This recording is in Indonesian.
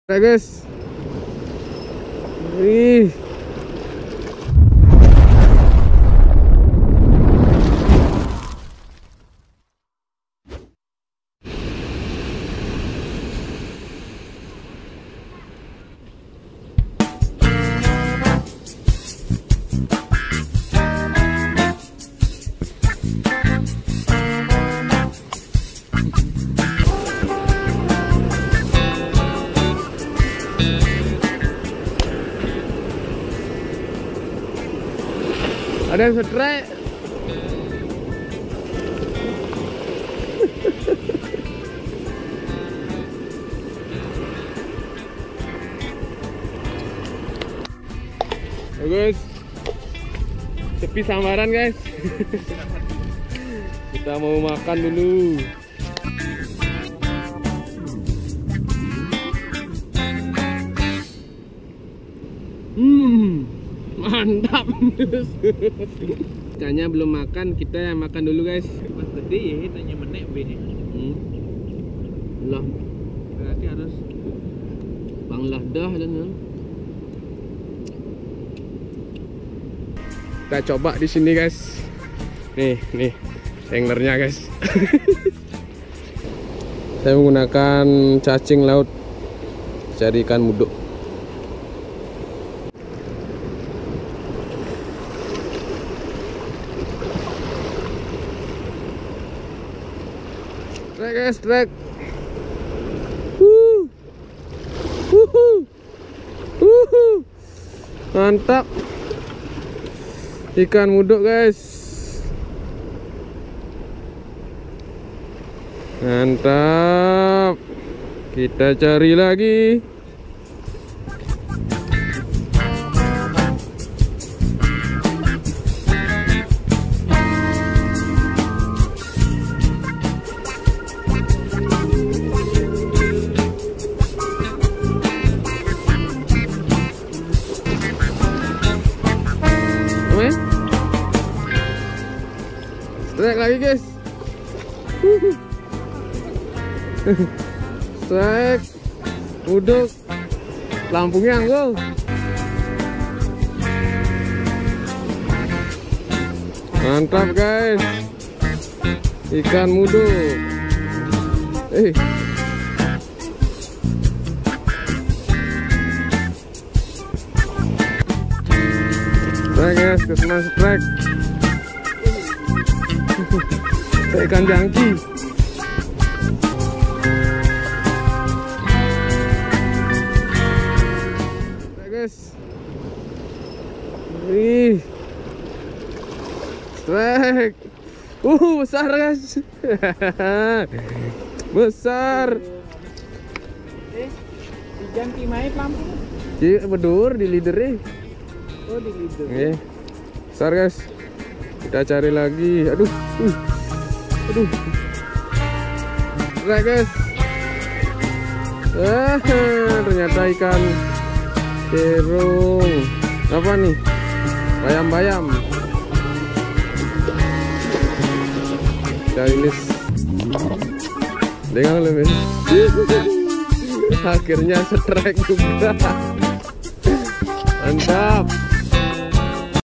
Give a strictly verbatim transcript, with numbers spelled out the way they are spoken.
Nah guys, wih, ada yang setrek. Oh guys, sepi samaran guys. Kita mau makan dulu. Hmm, mantap. Ikannya belum makan, kita yang makan dulu guys. Mas gede ya, tanya menek bini. Hmm. Lah, Berarti harus bang lah dah dan. Kita coba di sini guys. Nih, nih, anglernya guys. Saya menggunakan cacing laut cari ikan muduk. Strike guys, strike. Wuh. Wuhu. Wuhu. Mantap. Ikan muduk guys. Mantap. Kita cari lagi. Strike lagi guys. Strike muduk, lampungnya anggol. Mantap guys, ikan muduk. Eh strike guys, kesenang strike. Ikan jangki. Nah, guys. Wih. Strike. Uh, besar guys. Besar. Eh, diganti main lampu. Iya, bedur di leader. Oh, di leader. Iya. Besar guys. Kita cari lagi. Aduh. Uh. Aduh. Strike guys. Ah, ternyata ikan terung. Apa nih? Bayam-bayam. Cari lis. Dengar lebih. Akhirnya strike juga. Mantap.